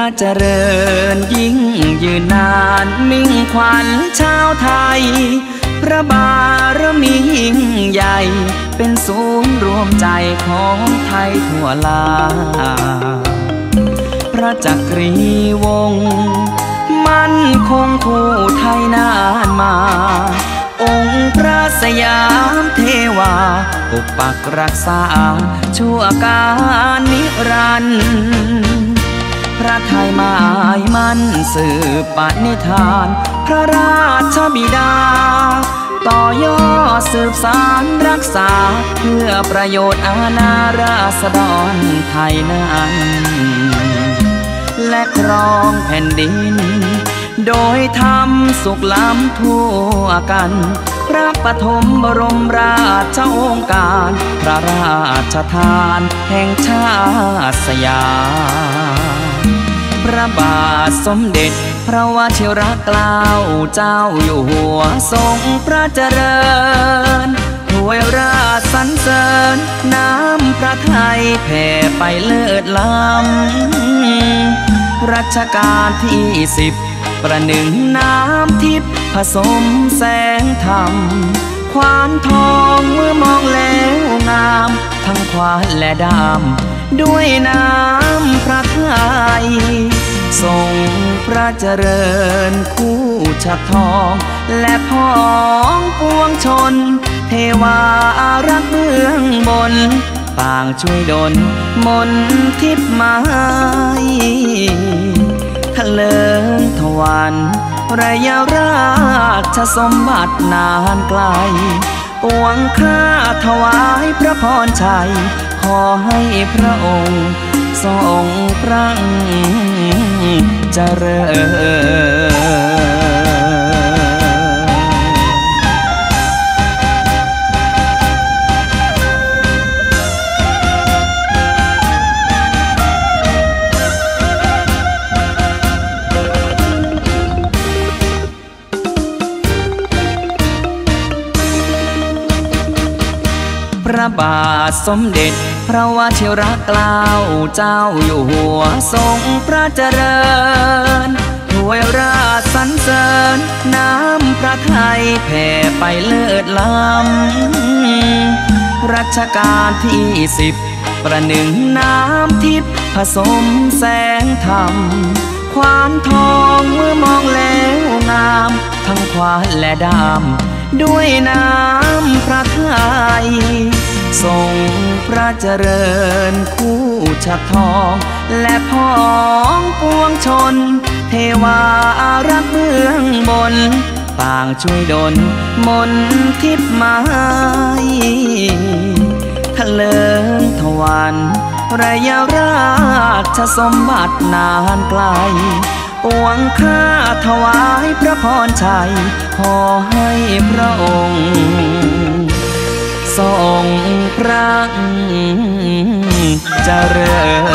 ระเจริญยิ่งยืนนานมิ่งขวัญชาวไทยพระบารมียิ่งใหญ่เป็นศูนย์รวมใจของไทยทั่วลาพระจักรีวงศ์มั่นคงคู่ไทยนานมาองค์พระสยามเทวาปกปักรักษาชั่วกาลนิรันดร์พระไทยหมายมั่นสืบปณิธานพระราชบิดาต่อยอดสืบสานรักษาเพื่อประโยชน์อาณาราษฎรไทยนั้นและครองแผ่นดินโดยทำสุขล้ำทั่วกันพระปฐมบรมราชโองการพระราชทานแห่งชาติสยามพระบาทสมเด็จพระวชิรเกล้าเจ้าอยู่หัวทรงพระเจริญถวยราชสรรเสริญน้ำพระทัยแผ่ไปเลิศล้ำรัชกาลที่10ประหนึ่งน้ำทิพย์ผสมแสงธรรมควานทองเมื่อมองแล้วงามทั้งควานและดำด้วยน้ำพระทัยทรงพระเจริญคู่ฉัตรทองและพ้องปวงชนเทวาอารักษ์เบื้องบนต่างช่วยดลมนทิพย์ไม้ทะเลิงทวันระยะราชสมบัตินานไกลปวงข้าถวายพระพรชัยขอให้พระองค์ทรงพระเจริญพระบาทสมเด็จพระวชิรเกล้าเจ้าอยู่หัวทรงพระเจริญถวยราชสรรเสริญน้ำพระทัยแผ่ไปเลิศล้ำรัชกาลที่10ประหนึ่งน้ำทิพย์ผสมแสงธรรมควานทองเมื่อมองแล้วงามทั้งควานและดำด้วยน้ำพระทัยทรงพระเจริญคู่ฉัตรทองและพ้องปวงชนเทวาอารักษ์เบื้องบนต่างช่วยดลมนทิพย์ไม้ทะเลิงทวันระยะราชสมบัตินานไกลปวงข้าถวายพระพรชัยขอให้พระองค์ทรงพระเจริญ